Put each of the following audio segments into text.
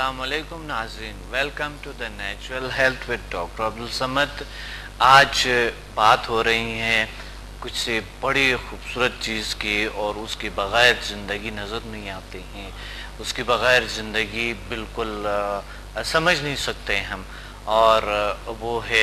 अस्सलाम वालेकुम नाज़रीन, welcome to the natural health with doctor Abdul Samad. आज बात हो रही है कुछ से बड़ी खूबसूरत चीज़ की और उसके बग़ैर ज़िंदगी नज़र नहीं आती हैं, उसके बग़ैर ज़िंदगी बिल्कुल समझ नहीं सकते हम। और वो है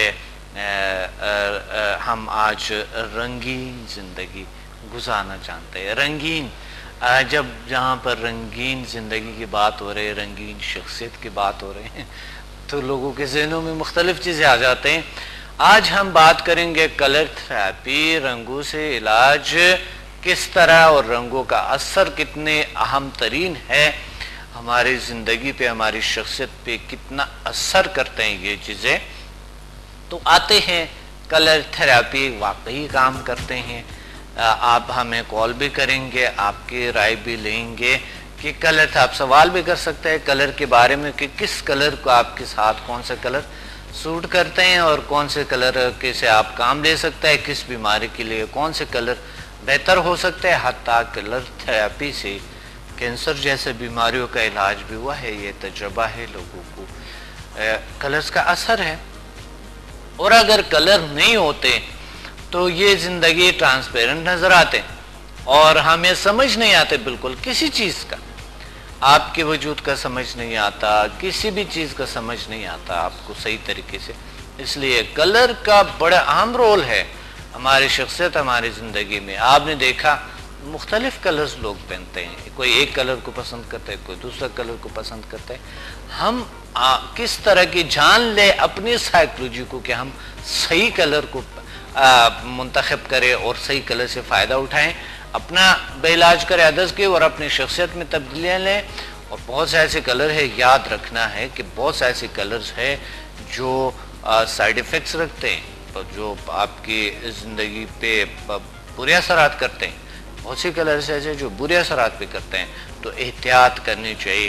हम आज रंगीन ज़िंदगी गुजारना चाहते हैं। रंगीन, जब जहाँ पर रंगीन ज़िंदगी की बात हो रही है, रंगीन शख्सियत की बात हो रही है, तो लोगों के ज़हनों में मुख्तलिफ़ चीज़ें आ जाते हैं। आज हम बात करेंगे कलर थेरेपी, रंगों से इलाज किस तरह और रंगों का असर कितने अहम तरीन है हमारी ज़िंदगी पे, हमारी शख्सियत पे कितना असर करते हैं ये चीज़ें। तो आते हैं कलर थेरेपी वाकई काम करते हैं। आप हमें कॉल भी करेंगे, आपकी राय भी लेंगे कि कलर था, आप सवाल भी कर सकते हैं कलर के बारे में कि किस कलर को आपके साथ कौन से कलर सूट करते हैं और कौन से कलर के से आप काम ले सकते हैं, किस बीमारी के लिए कौन से कलर बेहतर हो सकते हैं। हत्ता कलर थेरेपी से कैंसर जैसे बीमारियों का इलाज भी हुआ है, ये तजुर्बा है लोगों को। कलर्स का असर है, और अगर कलर नहीं होते तो ये ज़िंदगी ट्रांसपेरेंट नज़र आते और हमें समझ नहीं आते बिल्कुल किसी चीज़ का, आपके वजूद का समझ नहीं आता, किसी भी चीज़ का समझ नहीं आता आपको सही तरीके से। इसलिए कलर का बड़ा अहम रोल है हमारी शख्सियत, हमारी ज़िंदगी में। आपने देखा मुख्तलिफ़ कलर्स लोग पहनते हैं, कोई एक कलर को पसंद करता है, कोई दूसरा कलर को पसंद करता है। हम किस तरह की जान ले अपनी साइकोलॉजी को कि हम सही कलर को मुंतखब करें और सही कलर से फ़ायदा उठाएं, अपना बेइलाज करें अदर्स के, और अपनी शख्सियत में तब्दीलियाँ लें। और बहुत से ऐसे कलर है, याद रखना है कि बहुत से ऐसे कलर्स है जो साइड इफ़ेक्ट्स रखते हैं, जो आपकी ज़िंदगी पे बुरे असरात करते हैं। बहुत से कलर्स ऐसे जो बुरे असरात पे करते हैं, तो एहतियात करनी चाहिए।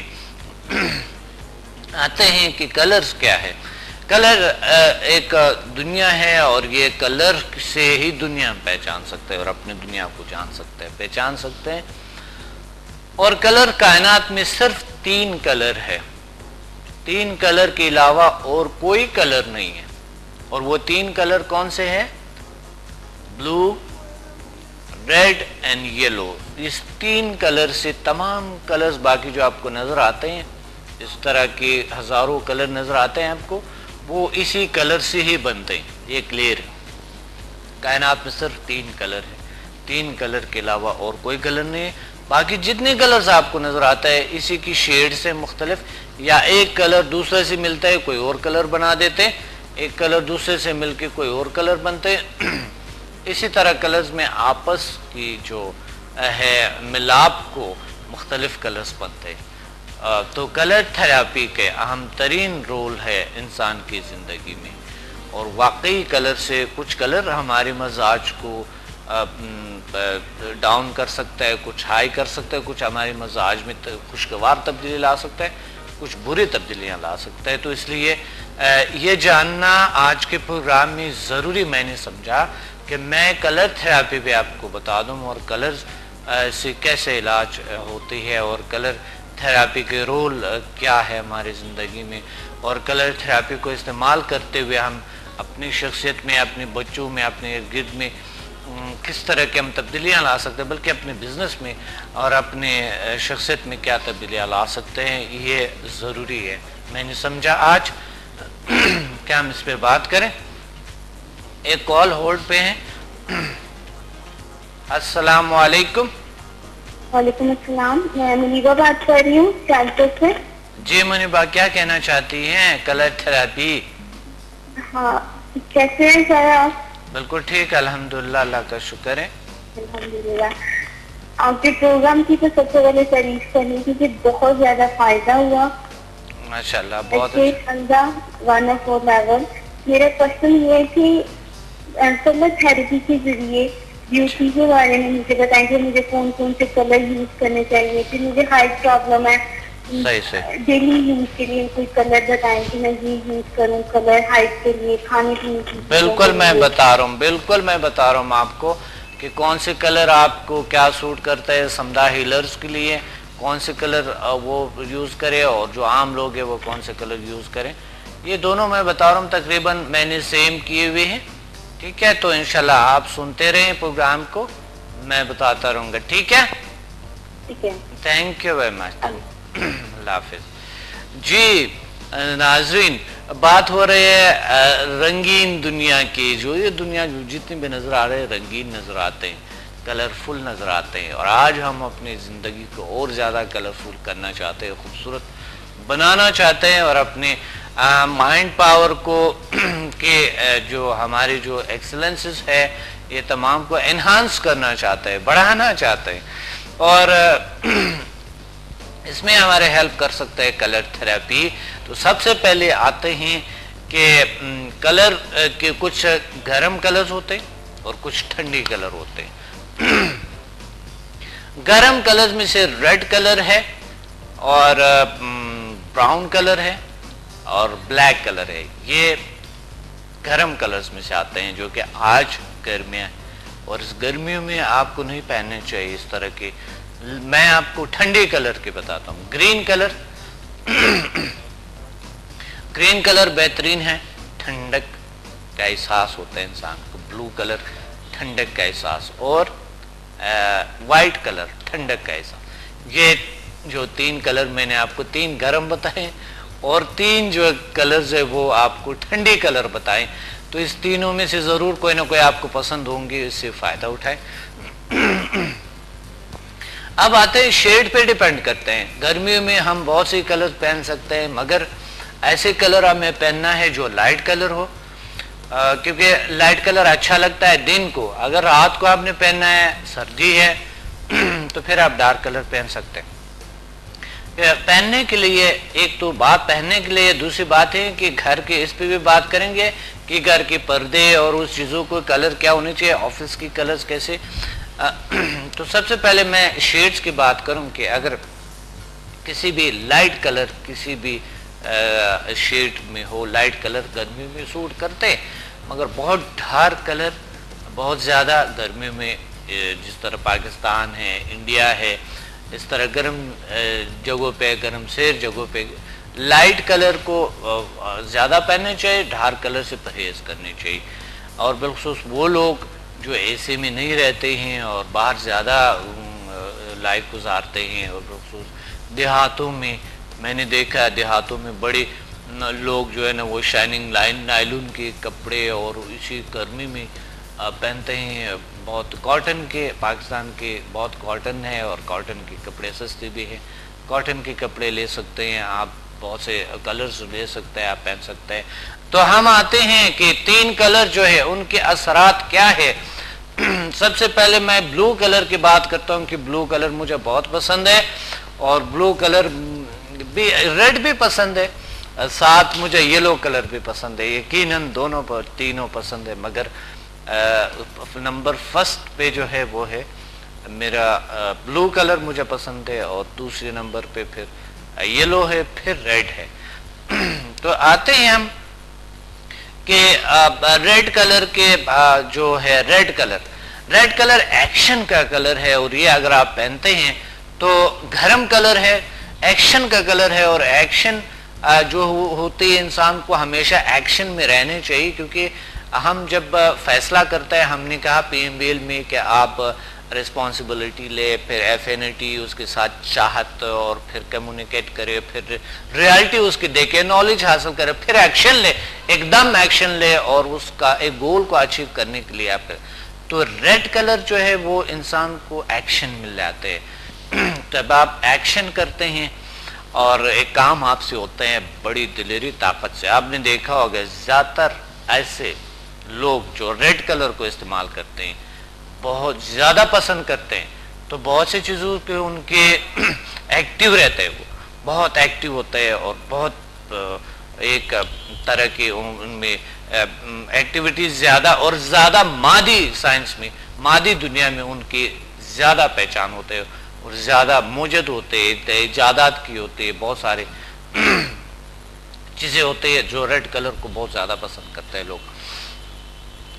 आते हैं कि कलर्स क्या है। कलर एक दुनिया है और ये कलर से ही दुनिया पहचान सकते हैं और अपनी दुनिया को जान सकते हैं, पहचान सकते हैं। और कलर कायनात में सिर्फ 3 कलर है, 3 कलर के अलावा और कोई कलर नहीं है। और वो 3 कलर कौन से हैं? Blue, red and yellow. इस 3 कलर से तमाम कलर्स बाकी जो आपको नज़र आते हैं, इस तरह के हज़ारों कलर नज़र आते हैं आपको, वो इसी कलर से ही बनते हैं। ये क्लियर है, कायनात में सिर्फ 3 कलर है, 3 कलर के अलावा और कोई कलर नहीं है। बाकी जितने कलर्स आपको नज़र आता है इसी की शेड से मुख्तलिफ, या एक कलर दूसरे से मिलता है कोई और कलर बना देते हैं, एक कलर दूसरे से मिलके कोई और कलर बनते हैं। इसी तरह कलर्स में आपस की जो है मिलाप को मुख्तलिफ कलर्स बनते हैं। तो कलर थेरेपी के अहम तरीन रोल है इंसान की ज़िंदगी में। और वाकई कलर से कुछ कलर हमारे मजाज को डाउन कर सकता है, कुछ हाई कर सकता है, कुछ हमारे मजाज में खुशगवार तब्दीली ला सकता है, कुछ बुरी तब्दीलियाँ ला सकता है। तो इसलिए ये जानना आज के प्रोग्राम में ज़रूरी मैंने समझा कि मैं कलर थेरेपी भी आपको बता दूँ और कलर से कैसे इलाज होती है और कलर थेरेपी के रोल क्या है हमारी ज़िंदगी में, और कलर थेरेपी को इस्तेमाल करते हुए हम अपनी शख्सियत में, अपने बच्चों में, अपने इर्द गिर्द में किस तरह की हम तब्दीलियाँ ला सकते हैं, बल्कि अपने बिज़नेस में और अपने शख्सियत में क्या तब्दीलियाँ ला सकते हैं, ये ज़रूरी है। मैंने समझा आज क्या हम इस पर बात करें। एक कॉल होल्ड पे है। अस्सलाम वालेकुम। वालेकुम अस्सलाम, मैं मुनीबा बात कर रही हूँ सियालकोट से। जी मुनीबा, क्या कहना चाहती हैं कलर थेरेपी? हाँ, कैसे हैं सर आप? बिल्कुल ठीक, अल्हम्दुलिल्लाह, अल्लाह का शुक्र है। अल्हम्दुलिल्लाह। आपके प्रोग्राम की तो सबसे पहले तारीफ करनी थी कि बहुत ज्यादा फायदा हुआ माशाल्लाह, बहुत अच्छा। 1 of 4 लेवल। मेरा क्वेश्चन ये थी कलर थेरेपी के जरिए ब्यूटी के बारे में मुझे बताएं कि मुझे कौन कौन से कलर यूज करने चाहिए। फिर मुझे हाइट प्रॉब्लम है, सही से डेली यूज के लिए कोई कलर बताएं कि मैं ये यूज करूं कलर हाइट के लिए, खाने पीने की। बिल्कुल मैं बता रहा हूँ, बिल्कुल मैं बता रहा हूँ आपको कि कौन से कलर आपको क्या सूट करता है। समझा हीलर्स के लिए کون سے کلر وہ یوز کرے اور جو عام لوگ ہیں وہ کون سے کلر یوز کریں. یہ دونوں میں بتا رہا ہوں تقریباً میں نے سیم کیے ہوئے ہیں. ٹھیک ہے, تو انشاءاللہ آپ سنتے رہیں پروگرام کو, میں بتاتا رہوں گا. ٹھیک ہے, تھینک یو ویری مچ, اللہ حافظ. جی ناظرین, بات ہو رہی ہے رنگین دنیا کی. جو یہ دنیا جو جتنے بھی نظر آ رہے ہیں رنگین نظر آتے ہیں, کلرفل نظر آتے ہیں, اور آج ہم اپنی زندگی کو اور زیادہ کلرفل کرنا چاہتے ہیں, خوبصورت بنانا چاہتے ہیں, اور اپنے مائنڈ پاور کو کہ جو ہماری جو ایکسلنسز ہے یہ تمام کو انہانس کرنا چاہتے ہیں, بڑھانا چاہتے ہیں. اور اس میں ہمارے ہیلپ کر سکتا ہے کلر تھراپی. تو سب سے پہلے آتے ہیں کہ کلر کے کچھ گرم کلرز ہوتے ہیں اور کچھ ٹھنڈی کلر ہوتے ہیں. گرم کلرز میں سے ریڈ کلر ہے اور براؤن کلر ہے اور بلیک کلر ہے. یہ گرم کلرز میں سے آتے ہیں جو کہ آج گرمیاں, اور اس گرمیوں میں آپ کو نہیں پہننے چاہیے اس طرح کے. میں آپ کو ٹھنڈے کلر کے بتاتا ہوں. گرین کلر گرین کلر بہترین ہے, ٹھنڈک کا احساس ہوتا ہے انسان کو. بلو کلر ٹھنڈک کا احساس, اور وائٹ کلر ٹھنڈک کا احساس. یہ جو تین کلر میں نے آپ کو تین گرم بتائے اور تین جو کلرز ہے وہ آپ کو ٹھنڈے کلر بتائیں. تو اس تینوں میں سے ضرور کوئی نہ کوئی آپ کو پسند ہوں گے, اس سے فائدہ اٹھائیں. اب آتے ہیں شیڈ پہ ڈیپینڈ کرتے ہیں. گرمیوں میں ہم بہت سی کلر پہن سکتے ہیں, مگر ایسے کلر ہمیں پہننا ہے جو لائٹ کلر ہو, کیونکہ لائٹ کلر اچھا لگتا ہے دن کو. اگر رات کو آپ نے پہننا ہے, سردی ہے, تو پھر آپ ڈارک کلر پہن سکتے ہیں. پہننے کے لیے ایک تو بات پہننے کے لیے, دوسری بات ہے کہ گھر کے اس پہ بھی بات کریں گے کہ گھر کے پردے اور اس چیزوں کو کلر کیا ہونے چاہیے, آفس کی کلرز کیسے. تو سب سے پہلے میں شیڈز کی بات کروں کہ اگر کسی بھی لائٹ کلر کسی بھی شیڈ میں ہو, لائٹ کلر گرمی میں سوٹ کرتے, مگر بہت ڈارک کلر بہت زیادہ گرمی میں, جس طرح پاکستان ہے, انڈیا ہے, اس طرح گرم جگہوں پہ, گرم سیر جگہوں پہ لائٹ کلر کو زیادہ پہننے چاہیے, ڈارک کلر سے پرہیز کرنی چاہیے. اور بالخصوص وہ لوگ جو اے سی میں نہیں رہتے ہیں اور باہر زیادہ لائف گزارتے ہیں, اور بالخصوص دیہاتوں میں میں نے دیکھا, دیہاتوں میں بڑے لوگ جو ہے نا وہ شائننگ نائلون کے کپڑے اور اسی گرمی میں پہنتے ہیں. بہت کاٹن کے, پاکستان کے بہت کاٹن ہے اور کاٹن کے کپڑے سستے بھی ہیں. کاٹن کے کپڑے لے سکتے ہیں آپ, بہت سے کلرز لے سکتے ہیں آپ, پہن سکتے ہیں. تو ہم آتے ہیں کہ تین کلر جو ہے ان کے اثرات کیا ہے. سب سے پہلے میں بلو کلر کی بات کرتا ہوں کہ بلو کلر مجھے بہت پسند ہے, اور بلو کلر بھی, ریڈ بھی پسند ہے, ساتھ مجھے یلو کلر بھی پسند ہے. یقیناً دونوں پر تینوں پسند ہے, مگر نمبر فرسٹ پہ جو ہے وہ ہے میرا بلو کلر مجھے پسند ہے, اور دوسرے نمبر پہ پھر یلو ہے, پھر ریڈ ہے. تو آتے ہیں ہم کہ ریڈ کلر کے جو ہے ریڈ کلر ایکشن کا کلر ہے, اور یہ اگر آپ پہنتے ہیں تو گرم کلر ہے, ایکشن کا کلر ہے. اور ایکشن جو ہوتی ہے انسان کو ہمیشہ ایکشن میں رہنے چاہیے, کیونکہ ہم جب فیصلہ کرتے ہیں, ہم نے کہا پی ایم بی ایل میں کہ آپ رسپانسبلٹی لے, پھر ایفینٹی اس کے ساتھ چاہت, اور پھر کمیونیکیٹ کرے, پھر ریالٹی اس کی دیکھے, نالج حاصل کرے, پھر ایکشن لے, ایک دم ایکشن لے, اور اس کا ایک گول کو اچیو کرنے کے لیے آپ. تو ریڈ کلر جو ہے وہ انسان کو ایکشن مل جاتے ہیں. جب آپ ایکشن کرتے ہیں اور ایک کام آپ سے ہوتے ہیں بڑی دلیری طاقت سے. آپ نے دیکھا ہوگا زیادہ تر ایسے لوگ جو ریڈ کلر کو استعمال کرتے ہیں بہت زیادہ پسند کرتے ہیں, تو بہت سی چیزوں پہ ان کے ایکٹیو رہتے ہیں, وہ بہت ایکٹیو ہوتے ہیں, اور بہت ایک طرح کی ان میں ایکٹیویٹیز زیادہ, اور زیادہ مادی سائنس میں, مادی دنیا میں ان کی زیادہ پہچان ہوتے ہیں, اور زیادہ موجود ہوتے ہیں, ایجادات کی ہوتے ہیں, بہت سارے چیزیں ہوتے ہیں جو ریڈ کلر کو بہت زیادہ پسند کرتے ہیں لوگ.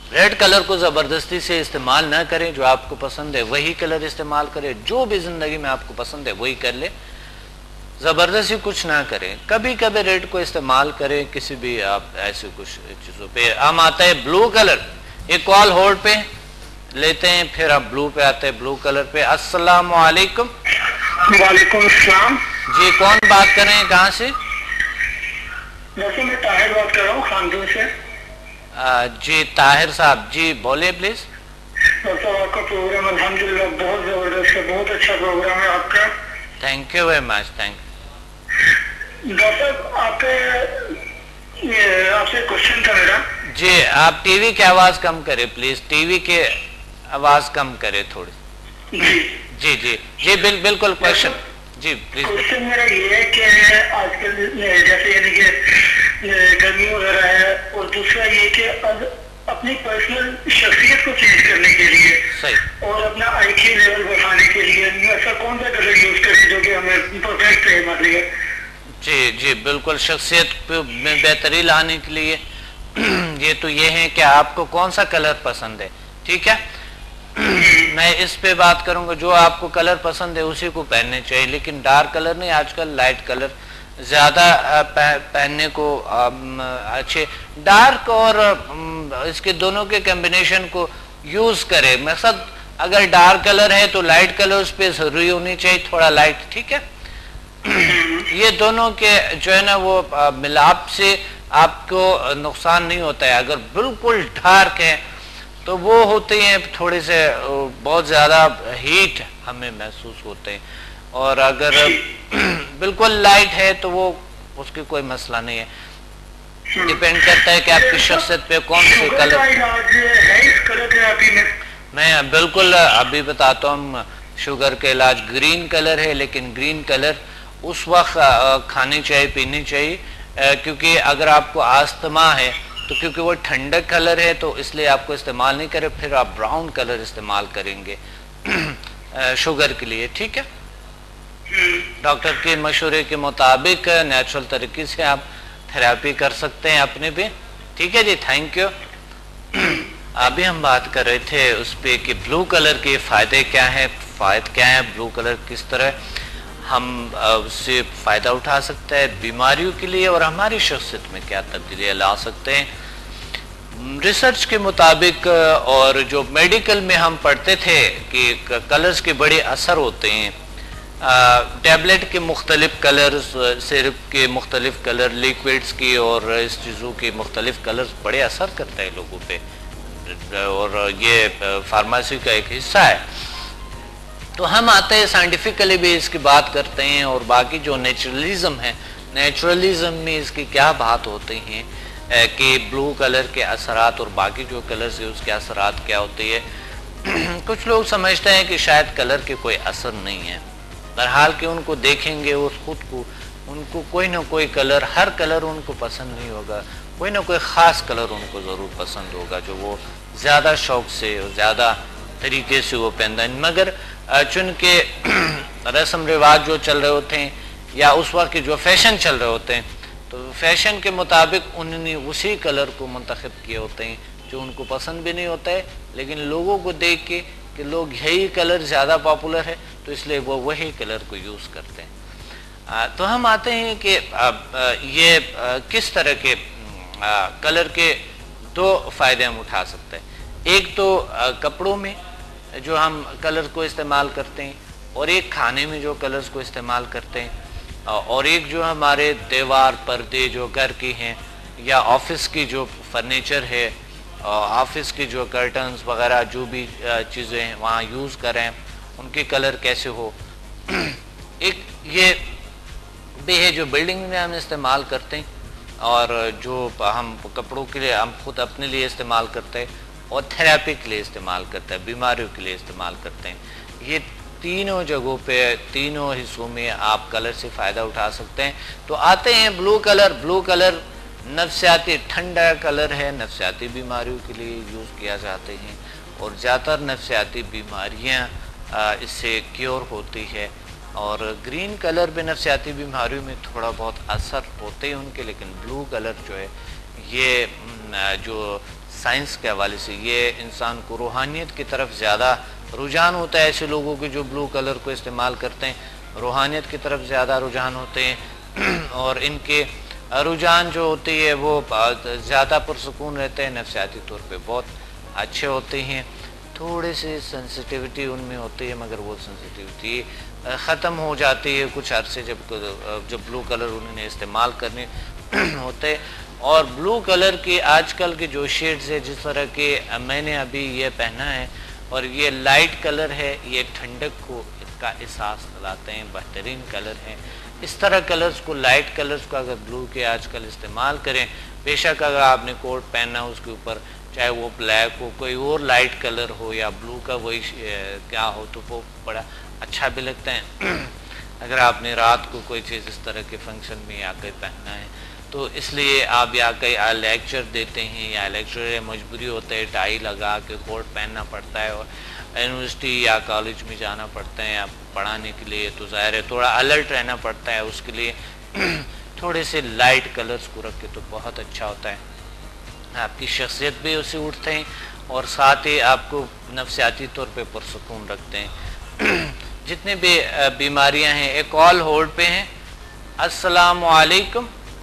ریڈ کلر کو زبردستی سے استعمال نہ کریں، جو آپ کو پسند ہے وہی کلر استعمال کریں، جو بھی زندگی میں آپ کو پسند ہے وہی کر لیں، زبردستی کچھ نہ کریں، کبھی کبھی ریڈ کو استعمال کریں کسی بھی آپ ایسے کچھ چیزوں پہ۔ ہم آتا ہے بلو کلر، ایک کال ہولڈ پہ لیتے ہیں، پھر آپ بلو پہ آتے ہیں، بلو کلر پہ۔ السلام علیکم۔ وعلیکم السلام جی کون بات کر رہے ہیں، کہاں سے؟ ویسے میں طاہر بات کر رہا ہوں خاندون سے۔ جی طاہر صاحب، جی بولے پلیز۔ ڈاکٹر صاحب آپ کا پروگرام الحمدللہ بہت زبردست ہے، بہت اچھا پروگرام ہے آپ کا۔ Thank you very much, thank you. Doctor صاحب آپ سے کوشچن تھا میرا۔ جی آپ ٹی وی کی آواز کم کرے پلیز، ٹی وی کی آواز کم کرے تھوڑی۔ جی جی جی بالکل کوشچن، جی پلیز۔ کوشچن میرا یہ ہے کہ آج کل جیسے یعنی کہ گرمی وغیرہ ہے، اور دوسرا یہ کہ اپنی پرسنل شخصیت کو چینج کرنے کے لیے صحیح، اور اپنا آئی کیو لیول بڑھانے کے لیے ایسا کون سا کلر یوز کریں جو کہ ہمیں پرفیکٹ رہے ہمارے لیے؟ جی بالکل، شخصیت میں بہتری لانے کے لیے یہ تو یہ ہے کہ آپ کو کون سا کلر پسند ہے، ٹھیک ہے؟ میں اس پہ بات کروں گا، جو آپ کو کلر پسند ہے اسی کو پہننے چاہیے، لیکن ڈارک کلر نہیں، آج کل لائٹ کلر زیادہ پہننے کو اچھے، ڈارک اور اس کے دونوں کے کمبینیشن کو یوز کرے۔ مقصد اگر ڈارک کلر ہے تو لائٹ کلر اس پہ ضروری ہونی چاہیے، تھوڑا لائٹ، ٹھیک ہے؟ یہ دونوں کے جو ہے نا وہ ملاپ سے آپ کو نقصان نہیں ہوتا ہے۔ اگر بالکل ڈارک ہے تو وہ ہوتے ہیں تھوڑے سے بہت زیادہ ہیٹ ہمیں محسوس ہوتے ہیں، اور اگر بالکل لائٹ ہے تو وہ اس کی کوئی مسئلہ نہیں ہے، ڈیپینڈ کرتا ہے کہ آپ کی شخصیت پہ کون سے کلر۔ میں بالکل ابھی بتاتا ہوں، شوگر کا علاج گرین کلر ہے، لیکن گرین کلر اس وقت کھانی چاہیے، پینی چاہیے، کیونکہ اگر آپ کو آستما ہے تو کیونکہ وہ ٹھنڈک کلر ہے تو اس لیے آپ کو استعمال نہیں کرے، پھر آپ براؤن کلر استعمال کریں گے شوگر کے لیے، ٹھیک ہے؟ ڈاکٹر کے مشورے کے مطابق نیچرل طریقے سے آپ تھراپی کر سکتے ہیں اپنے بھی، ٹھیک ہے جی، تھینک یو۔ ابھی ہم بات کر رہے تھے اس پہ کہ بلو کلر کے فائدے کیا ہیں، فوائد کیا ہیں، بلو کلر کس طرح ہم اس سے فائدہ اٹھا سکتے ہیں بیماریوں کے لیے، اور ہماری شخصیت میں کیا تبدیلیاں لا سکتے ہیں۔ ریسرچ کے مطابق اور جو میڈیکل میں ہم پڑھتے تھے کہ کلرز کے بڑے اثر ہوتے ہیں، ٹیبلٹ کے مختلف کلرز، سیرپ کے مختلف کلر، لیکوڈز کی اور اس چیزوں کے مختلف کلرز بڑے اثر کرتے ہیں لوگوں پہ، اور یہ فارمیسی کا ایک حصہ ہے۔ تو ہم آتے ہیں سائنٹیفکلی بھی اس کی بات کرتے ہیں، اور باقی جو نیچرلزم ہے، نیچرلزم میں اس کی کیا بات ہوتی ہیں کہ بلو کلر کے اثرات اور باقی جو کلرز ہیں اس کے اثرات کیا ہوتی ہے۔ کچھ لوگ سمجھتے ہیں کہ شاید کلر کے کوئی اثر نہیں ہے، بہرحال کہ ان کو دیکھیں گے اور خود کو ان کو کوئی نہ کوئی کلر، ہر کلر ان کو پسند نہیں ہوگا، کوئی نہ کوئی خاص کلر ان کو ضرور پسند ہوگا جو وہ زیادہ شوق سے اور زیادہ طریقے سے وہ پہنتا ہے، مگر چونکہ رسم رواج جو چل رہے ہوتے ہیں یا اس وقت کے جو فیشن چل رہے ہوتے ہیں، تو فیشن کے مطابق انہوں نے اسی کلر کو منتخب کیے ہوتے ہیں جو ان کو پسند بھی نہیں ہوتا ہے، لیکن لوگوں کو دیکھ کے کہ لوگ یہی کلر زیادہ پاپولر ہے تو اس لیے وہ وہی کلر کو یوز کرتے ہیں۔ تو ہم آتے ہیں کہ یہ کس طرح کے کلر کے دو فائدے ہم اٹھا سکتے ہیں۔ ایک تو کپڑوں میں جو ہم کلر کو استعمال کرتے ہیں، اور ایک کھانے میں جو کلرز کو استعمال کرتے ہیں، اور ایک جو ہمارے دیوار پردے جو گھر کی ہیں یا آفس کی جو فرنیچر ہے، آفس کی جو کرٹنز وغیرہ جو بھی چیزیں ہیں وہاں یوز کریں، ان کے کلر کیسے ہو۔ ایک یہ بھی ہے جو بلڈنگ میں ہم استعمال کرتے ہیں، اور جو ہم کپڑوں کے لیے ہم خود اپنے لیے استعمال کرتے ہیں، اور تھراپی کے لیے استعمال کرتے ہیں، بیماریوں کے لیے استعمال کرتے ہیں۔ یہ تینوں جگہوں پہ، تینوں حصوں میں آپ کلر سے فائدہ اٹھا سکتے ہیں۔ تو آتے ہیں بلو کلر۔ بلو کلر نفسیاتی ٹھنڈا کلر ہے، نفسیاتی بیماریوں کے لیے یوز کیا جاتے ہیں، اور زیادہ تر نفسیاتی بیماریاں اس سے کیور ہوتی ہے، اور گرین کلر بھی نفسیاتی بیماریوں میں تھوڑا بہت اثر ہوتے ہیں ان کے، لیکن بلو کلر جو ہے یہ جو سائنس کے حوالے سے یہ انسان کو روحانیت کی طرف زیادہ رجحان ہوتا ہے. ایسے لوگوں کے جو بلو کلر کو استعمال کرتے ہیں روحانیت کی طرف زیادہ رجحان ہوتے ہیں اور ان کے رجحان جو ہوتی ہے وہ زیادہ پرسکون رہتے ہیں، نفسیاتی طور پہ بہت اچھے ہوتے ہیں. تھوڑے سے سنسیٹیوٹی ان میں ہوتی ہے مگر وہ سنسیٹیوٹی ختم ہو جاتی ہے کچھ عرصے جب بلو کلر انہوں نے استعمال کرنے ہوتے. اور بلو کلر کی آج کل کے جو شیڈز ہے، جس طرح کہ میں نے ابھی یہ پہنا ہے اور یہ لائٹ کلر ہے، یہ ٹھنڈک کو اس کا احساس دلاتے ہیں، بہترین کلر ہیں. اس طرح کلرز کو، لائٹ کلرز کو اگر بلو کے آج کل استعمال کریں، بے شک اگر آپ نے کوٹ پہننا اس کے اوپر چاہے وہ بلیک ہو، کوئی اور لائٹ کلر ہو یا بلو کا وہی کیا ہو، تو وہ بڑا اچھا بھی لگتا ہے. اگر آپ نے رات کو کوئی چیز اس طرح کے فنکشن میں یا کہیں پہننا ہے تو اس لیے آپ یا کہیں لیکچر دیتے ہیں یا لیکچر مجبوری ہوتا ہے ٹائی لگا کے کوٹ پہننا پڑتا ہے اور یونیورسٹی یا کالج میں جانا پڑتا ہے یا پڑھانے کے لیے، تو ظاہر ہے تھوڑا الرٹ رہنا پڑتا ہے. اس کے لیے تھوڑے سے لائٹ کلرز کو رکھ کے تو بہت اچھا ہوتا ہے. آپ کی شخصیت بھی اسے اٹھتے ہیں اور ساتھ ہی آپ کو نفسیاتی طور پہ پرسکون رکھتے ہیں. جتنے بھی بیماریاں ہیں، ایک کال ہولڈ پہ ہیں. السلام علیکم.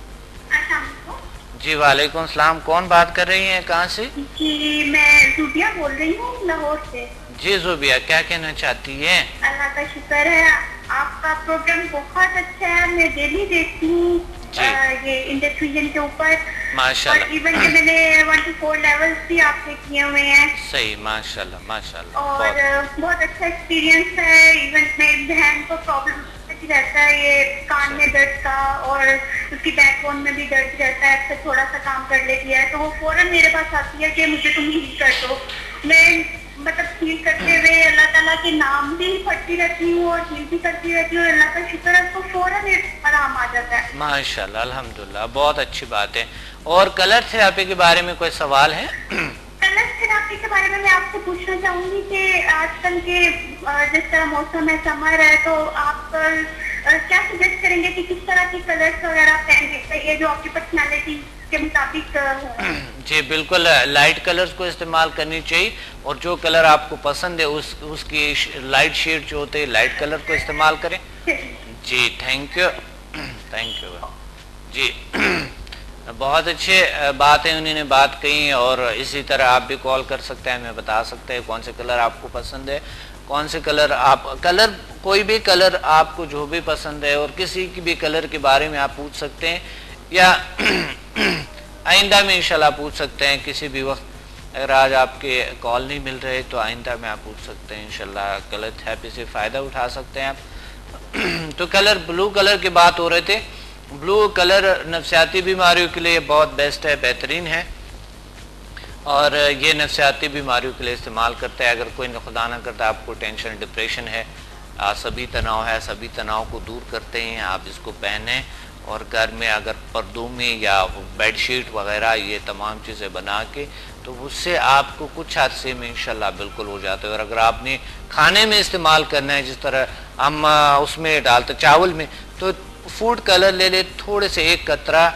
جی وعلیکم السلام. کون بات کر رہی ہیں، کہاں سے؟ جی میں زوبیہ بول رہی ہوں لاہور سے. جی زوبیہ، کیا کہنا چاہتی ہیں؟ اللہ کا شکر ہے، آپ کا پروگرام بہت اچھا ہے، میں ڈیلی دیکھتی ہوں یہ انڈسٹریجن کے اوپر. ماشاءاللہ. اور ایون کہ میں نے 1 to 4 لیولز بھی آپ سے کیے ہوئے ہیں. صحیح، ماشاءاللہ ماشاءاللہ. اور بہت اچھا ایکسپیرینس ہے. ایون میری بہن کو پرابلم رہتا ہے یہ کان میں درد کا اور اس کی بیک بون میں بھی درد رہتا ہے، اکثر تھوڑا سا کام کر لیتی ہے تو وہ فوراً میرے پاس آتی ہے کہ مجھے تم ہیل کر دو. میں مطلب ہیل کرتے ہوئے اللہ تعالیٰ کے نام بھی پڑھتی رہتی ہوں اور ہیل بھی کرتی رہتی ہوں اور اللہ کا شکر ہے تو فوراً آرام آ جاتا ہے. ماشاءاللہ، الحمدللہ، بہت اچھی بات ہے. اور کلر تھراپی کے بارے میں کوئی سوال ہے؟ کلر تھراپی کے بارے میں میں آپ سے پوچھنا چاہوں گی کہ آج کل کے جس طرح موسم ہے، سمر ہے، تو آپ کیا سجیسٹ کریں گے کہ کس طرح کی کلرز وغیرہ پہننے چاہیے جو آپ کی پرسنالٹی کے مطابق ہو؟ جی بالکل، لائٹ کلرز کو استعمال کرنی چاہیے اور جو کلر آپ کو پسند ہے اس کی لائٹ شیڈ جو ہوتے ہیں لائٹ کلر کو استعمال کریں. جی تھینک یو. Thank you. جی بہت اچھے بات ہے، انہوں نے بات کہی. اور اسی طرح آپ بھی کال کر سکتے ہیں، میں بتا سکتے ہیں کون سے کلر آپ کو پسند ہے، کون سے کلر کوئی بھی کلر آپ کو جو بھی پسند ہے اور کسی کی بھی کلر کے بارے میں آپ پوچھ سکتے ہیں یا آئندہ میں انشاءاللہ پوچھ سکتے ہیں کسی بھی وقت. اگر آج آپ کے کال نہیں مل رہے تو آئندہ میں آپ پوچھ سکتے ہیں، انشاءاللہ کلر تھراپی سے فائدہ اٹھا سکتے ہیں آپ. تو بلو کلر کی بات ہو رہے تھے. بلو کلر نفسیاتی بیماریوں کے لیے بہت بیسٹ ہے، بہترین ہے اور یہ نفسیاتی بیماریوں کے لیے استعمال کرتا ہے. اگر کوئی خدا نہ کرتا آپ کو ٹینشن، ڈپریشن ہے، سبھی تناؤ ہے، سبھی تناؤ کو دور کرتے ہیں. آپ اس کو پہنیں اور گھر میں اگر پردوں میں یا بیڈ شیٹ وغیرہ یہ تمام چیزیں بنا کے تو اس سے آپ کو کچھ عرصے میں انشاءاللہ بالکل ہو جاتا ہے. اور اگر آپ نے کھانے میں استعمال کرنا ہے، جس طرح ہم اس میں ڈالتے چاول میں، تو فوڈ کلر لے لے، تھوڑے سے 1 قطرہ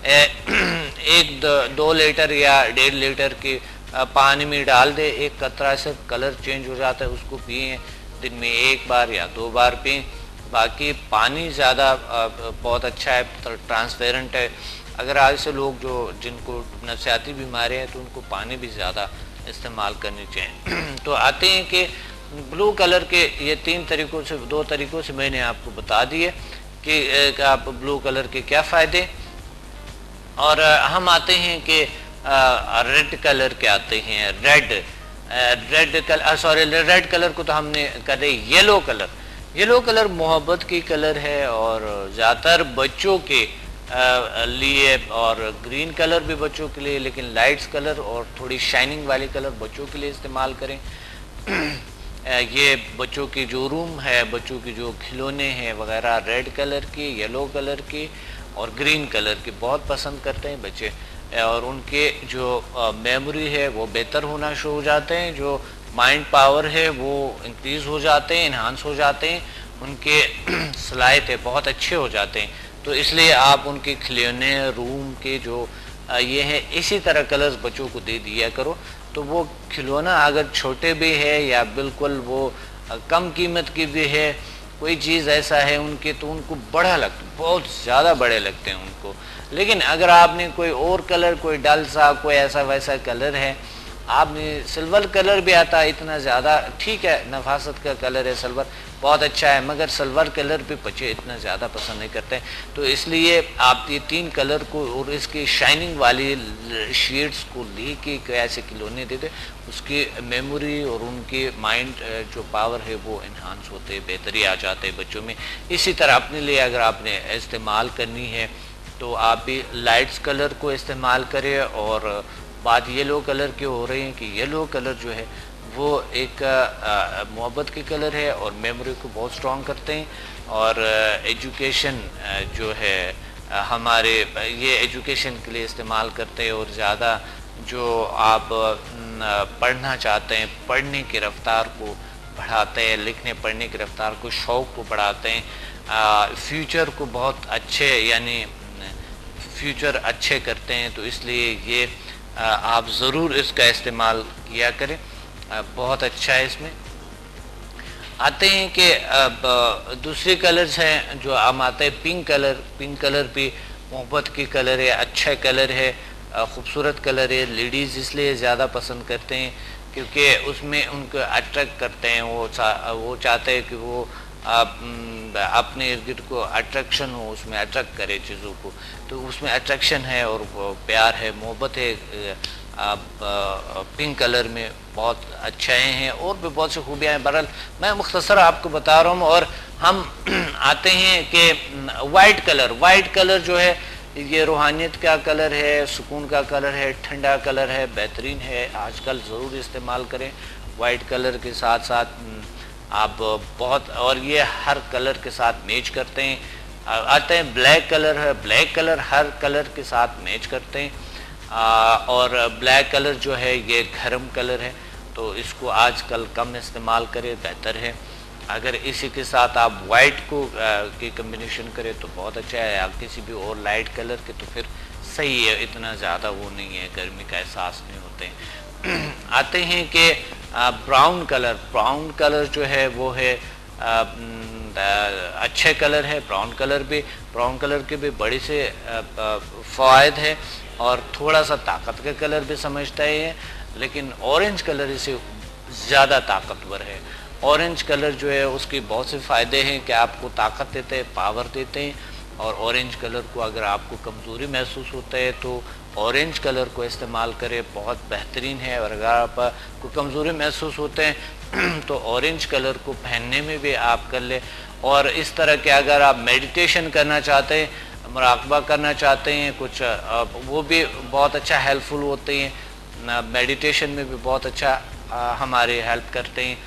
1-2 لیٹر یا 1.5 لیٹر کے پانی میں ڈال دے، 1 قطرہ سے کلر چینج ہو جاتا ہے. اس کو پئیں، دن میں 1 بار یا 2 بار پئیں. باقی پانی زیادہ بہت اچھا ہے، ٹرانسپیرنٹ ہے. اگر آج سے لوگ جن کو نفسیاتی بیماری ہے تو ان کو پانی بھی زیادہ استعمال کرنی چاہیے. تو آتے ہیں کہ بلو کلر کے یہ 2 طریقوں سے میں نے آپ کو بتا دیے کہ آپ بلو کلر کے کیا فائدے. اور ہم آتے ہیں کہ ریڈ کلر کے آتے ہیں. ریڈ کلر کو تو ہم نے کہتے ہیں یلو کلر محبت کی کلر ہے اور زیادہ تر بچوں کے لیے، اور گرین کلر بھی بچوں کے لیے، لیکن لائٹس کلر اور تھوڑی شائننگ والی کلر بچوں کے لیے استعمال کریں. یہ بچوں کی جو روم ہے، بچوں کی جو کھلونے ہیں وغیرہ، ریڈ کلر کی، یلو کلر کی اور گرین کلر کی بہت پسند کرتے ہیں بچے. اور ان کے جو میموری ہے وہ بہتر ہونا شروع ہو جاتے ہیں، جو مائنڈ پاور ہے وہ انکریز ہو جاتے ہیں، انہانس ہو جاتے ہیں. ان کے صلاحیتیں بہت اچھے ہو جاتے ہیں. تو اس لیے آپ ان کے کھلونے روم کے جو یہ ہے اسی طرح کلرز بچوں کو دے دیا کرو. تو وہ کھلونا اگر چھوٹے بھی ہے یا بالکل وہ کم قیمت کی بھی ہے, کوئی چیز ایسا ہے ان کے, تو ان کو بڑا لگتا, بہت زیادہ بڑے لگتے ہیں ان کو. لیکن اگر آپ نے کوئی اور کلر, کوئی ڈل سا کوئی ایسا ویسا کلر ہے, آپ نے سلور کلر بھی آتا ہے اتنا زیادہ, ٹھیک ہے نفاست کا کلر ہے سلور, بہت اچھا ہے, مگر سلور کلر بھی بچے اتنا زیادہ پسند نہیں کرتے. تو اس لیے آپ یہ 3 کلر کو اور اس کی شائننگ والی شیڈز کو لے کے ایسے کھلونے دیتے, اس کی میموری اور ان کی مائنڈ جو پاور ہے وہ انہانس ہوتے, بہتری آ جاتے بچوں میں. اسی طرح اپنے لیے اگر آپ نے استعمال کرنی ہے تو آپ بھی لائٹس کلر کو استعمال کریں. اور بات یلو کلر کی ہو رہی ہے کہ یلو کلر جو ہے وہ ایک محبت کے کلر ہے اور میموری کو بہت سٹرونگ کرتے ہیں. اور ایجوکیشن جو ہے ہمارے یہ ایجوکیشن کے لیے استعمال کرتے ہیں. اور زیادہ جو آپ پڑھنا چاہتے ہیں, پڑھنے کی رفتار کو بڑھاتے ہیں, لکھنے پڑھنے کی رفتار کو, شوق کو بڑھاتے ہیں, فیوچر کو بہت اچھے یعنی فیوچر اچھے کرتے ہیں. تو اس لیے یہ آپ ضرور اس کا استعمال کیا کریں, بہت اچھا ہے. اس میں آتے ہیں کہ دوسرے کلرز ہیں جو ہم آتے ہیں پنک کلر. پنک کلر بھی محبت کی کلر ہے, اچھا کلر ہے, خوبصورت کلر ہے. لیڈیز اس لیے زیادہ پسند کرتے ہیں کیونکہ اس میں ان کو اٹریکٹ کرتے ہیں, وہ چاہتے ہیں کہ وہ اپنے ارد گرد کو اٹریکشن ہو, اس میں اٹریکٹ کرے چیزوں کو. تو اس میں اٹریکشن ہے اور پیار ہے, محبت ہے. پنک کلر میں بہت اچھے ہیں اور بھی بہت سی خوبیاں ہیں. بہرحال میں مختصر آپ کو بتا رہا ہوں. اور ہم آتے ہیں کہ وائٹ کلر. وائٹ کلر جو ہے یہ روحانیت کا کلر ہے, سکون کا کلر ہے, ٹھنڈا کلر ہے, بہترین ہے. آج کل ضرور استعمال کریں وائٹ کلر کے ساتھ ساتھ آپ بہت, اور یہ ہر کلر کے ساتھ میچ کرتے ہیں. آتے ہیں بلیک کلر ہے. بلیک کلر ہر کلر کے ساتھ میچ کرتے ہیں. اور بلیک کلر جو ہے یہ گرم کلر ہے, تو اس کو آج کل کم استعمال کرے, بہتر ہے. اگر اسی کے ساتھ آپ وائٹ کو کی کمبینیشن کرے تو بہت اچھا ہے. آپ کسی بھی اور لائٹ کلر کے تو پھر صحیح ہے, اتنا زیادہ وہ نہیں ہے, گرمی کا احساس نہیں ہوتے ہیں. آتے ہیں کہ براؤن کلر. براؤن کلر جو ہے وہ ہے اچھے کلر ہے. براؤن کلر کے بھی بڑی سے فوائد ہے اور تھوڑا سا طاقت کا کلر بھی سمجھتا ہے, لیکن اورنج کلر اسے زیادہ طاقتور ہے. اورنج کلر جو ہے اس کے بہت سے فائدے ہیں کہ آپ کو طاقت دیتے ہیں, پاور دیتے ہیں. اور اورنج کلر کو اگر آپ کو کمزوری محسوس ہوتا ہے تو اورنج کلر کو استعمال کرے, بہت بہترین ہے. اور اگر آپ کو کمزوری محسوس ہوتے ہیں تو اورنج کلر کو پہننے میں بھی آپ کر لیں. اور اس طرح کہ اگر آپ میڈیٹیشن کرنا چاہتے ہیں, مراقبہ کرنا چاہتے ہیں کچھ, وہ بھی بہت اچھا ہیلپ فل ہوتے ہیں. میڈیٹیشن میں بھی بہت اچھا ہمارے ہیلپ کرتے ہیں.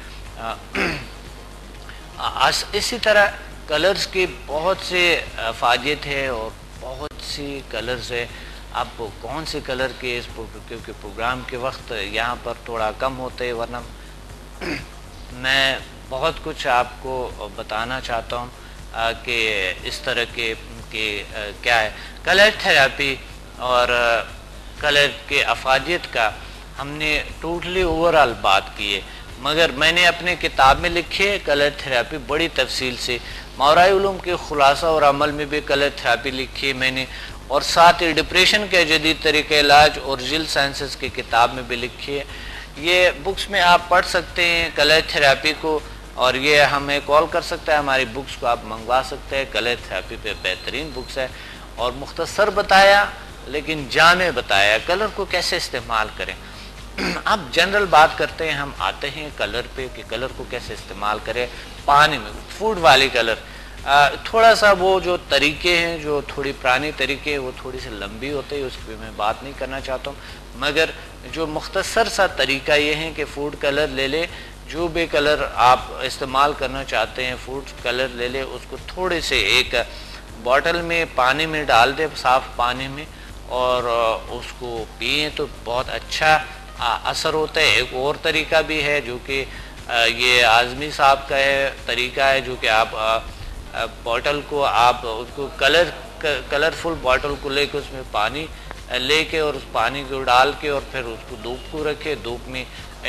اسی طرح کلرز کے بہت سے فائدے ہیں اور بہت سی کلرز ہیں. آپ کون سے کلر کے, کیونکہ پروگرام کے وقت یہاں پر تھوڑا کم ہوتے ہیں, ورنہ میں بہت کچھ آپ کو بتانا چاہتا ہوں کہ اس طرح کے کیا ہے کلر تھراپی اور کلر کے افادیت کا ہم نے ٹوٹلی اوورال بات کی ہے. مگر میں نے اپنے کتاب میں لکھی ہے کلر تھراپی بڑی تفصیل سے. ماورائے علوم کے خلاصہ اور عمل میں بھی کلر تھراپی لکھی ہے میں نے, اور ساتھ ہی ڈپریشن کے جدید طریقہ علاج اور جل سائنسز کی کتاب میں بھی لکھی ہے. یہ بکس میں آپ پڑھ سکتے ہیں کلر تھراپی کو, اور یہ ہمیں کال کر سکتا ہے, ہماری بکس کو آپ منگوا سکتے ہیں. کلر تھراپی پہ بہترین بکس ہے, اور مختصر بتایا لیکن جامع بتایا کلر کو کیسے استعمال کریں. اب جنرل بات کرتے ہیں, ہم آتے ہیں کلر پہ کہ کلر کو کیسے استعمال کریں. پانی میں فوڈ والی کلر, تھوڑا سا وہ جو طریقے ہیں, جو تھوڑی پرانی طریقے وہ تھوڑی سی لمبی ہوتے ہیں, اس پہ میں بات نہیں کرنا چاہتا ہوں. مگر جو مختصر سا طریقہ یہ ہے کہ فوڈ کلر لے لے, جو بھی کلر آپ استعمال کرنا چاہتے ہیں فوڈ کلر لے لے, اس کو تھوڑے سے ایک بوٹل میں پانی میں ڈال دے, صاف پانی میں, اور اس کو پئیں تو بہت اچھا اثر ہوتا ہے. ایک اور طریقہ بھی ہے جو کہ یہ اعظمی صاحب کا ہے طریقہ ہے جو کہ آپ بوٹل کو آپ اس کو کلرفل بوٹل کو لے کے اس میں پانی لے کے اور اس پانی کو ڈال کے اور پھر اس کو دھوپ کو رکھے، دھوپ میں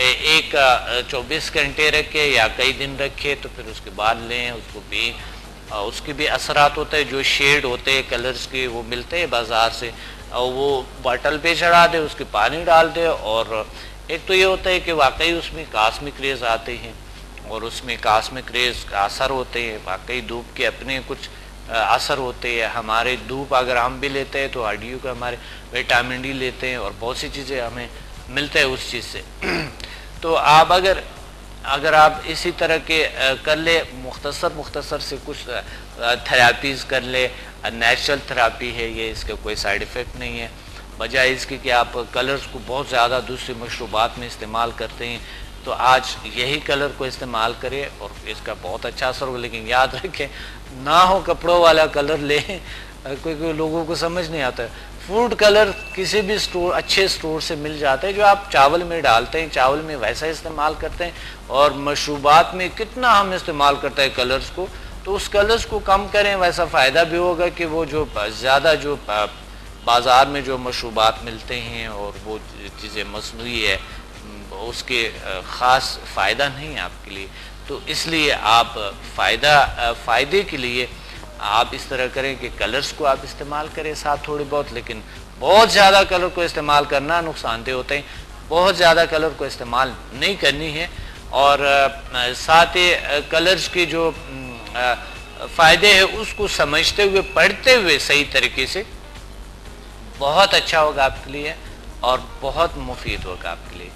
24 گھنٹے رکھے یا کئی دن رکھے، تو پھر اس کے بعد لیں اس کو بھی. اس کے بھی اثرات ہوتے ہیں، جو شیڈ ہوتے ہیں کلرز کے وہ ملتے ہیں بازار سے، وہ باٹل پہ چڑھا دے، اس کے پانی ڈال دے. اور ایک تو یہ ہوتا ہے کہ واقعی اس میں کاسمک ریز آتے ہیں اور اس میں کاسمک ریز کا اثر ہوتے ہیں، واقعی دھوپ کے اپنے کچھ اثر ہوتے ہیں. ہمارے دھوپ اگر ہم بھی لیتے ہیں تو ہڈیوں کا ہمارے وٹامن ڈی لیتے ہیں اور بہت سی چیزیں ہمیں ملتے ہیں اس چیز سے. تو آپ اگر آپ اسی طرح کے کر لے، مختصر سے کچھ تھراپیز کر لے، نیچرل تھراپی ہے یہ، اس کا کوئی سائیڈ ایفیکٹ نہیں ہے، بجائے اس کی کہ آپ کلرز کو بہت زیادہ دوسری مشروبات میں استعمال کرتے ہیں. تو آج یہی کلر کو استعمال کرے اور اس کا بہت اچھا اثر ہوگا. لیکن یاد رکھیں نہ ہو کپڑوں والا کلر لیں، کوئی لوگوں کو سمجھ نہیں آتا ہے. فوڈ کلر کسی بھی سٹور اچھے سٹور سے مل جاتے ہیں جو آپ چاول میں ڈالتے ہیں، چاول میں ویسا استعمال کرتے ہیں. اور مشروبات میں کتنا ہم استعمال کرتے ہیں کلرز کو، تو اس کلرز کو کم کریں، ویسا فائدہ بھی ہوگا کہ وہ جو زیادہ جو بازار میں جو مشروبات ملتے ہیں اور وہ چیزیں مصنوعی ہے اس کے خاص فائدہ نہیں ہے آپ کے لیے. تو اس لیے آپ فائدے کے لیے آپ اس طرح کریں کہ کلرز کو آپ استعمال کریں ساتھ تھوڑے بہت، لیکن بہت زیادہ کلر کو استعمال کرنا نقصان دہ ہوتے ہیں. بہت زیادہ کلر کو استعمال نہیں کرنی ہے. اور ساتھ کلرز کے جو فائدے ہیں اس کو سمجھتے ہوئے پڑھتے ہوئے صحیح طریقے سے بہت اچھا ہوگا آپ کے لیے اور بہت مفید ہوگا آپ کے لیے.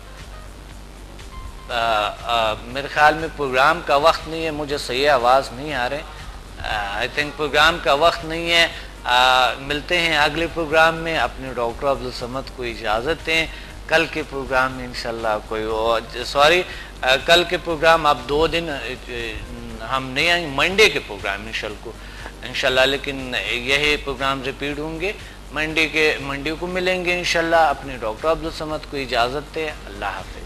میرے خیال میں پروگرام کا وقت نہیں ہے، مجھے صحیح آواز نہیں آ رہے. آئی تھنک پروگرام کا وقت نہیں ہے. ملتے ہیں اگلے پروگرام میں. اپنے ڈاکٹر عبدالصمد کو اجازت دیں. کل کے پروگرام میں انشاءاللہ کل کے پروگرام اب 2 دن ہم نہیں آئیں گے، منڈے کے پروگرام انشاءاللہ، لیکن یہی پروگرام ریپیٹ ہوں گے. منڈے کو ملیں گے انشاءاللہ. اپنے ڈاکٹر عبدالصمد کو اجازت دیں. اللہ حافظ.